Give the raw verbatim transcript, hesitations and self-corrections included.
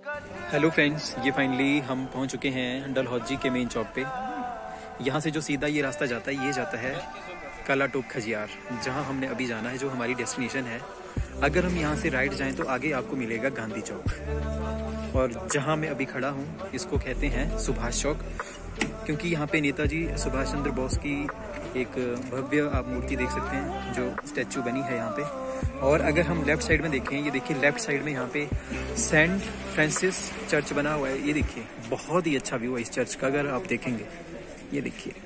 Hello friends, ये finally हम पहुंच चुके हैं डलहौजी के मेन चौक पे। यहाँ से जो सीधा ये रास्ता जाता है, ये जाता है काला टोप खजियार, जहाँ हमने अभी जाना है, जो हमारी डेस्टिनेशन है। अगर हम यहाँ से राइट जाएं तो आगे आपको मिलेगा गांधी चौक, और जहाँ मैं अभी खड़ा हूँ इसको कहते हैं सुभाष चौक, क्योंकि यहाँ पे नेताजी सुभाष चंद्र बोस की एक भव्य आप मूर्ति देख सकते हैं, जो स्टैचू बनी है यहाँ पे। और अगर हम लेफ्ट साइड में देखें, ये देखिए लेफ्ट साइड में यहाँ पे सेंट फ्रांसिस चर्च बना हुआ है। ये देखिए बहुत ही अच्छा व्यू है इस चर्च का, अगर आप देखेंगे। ये देखिए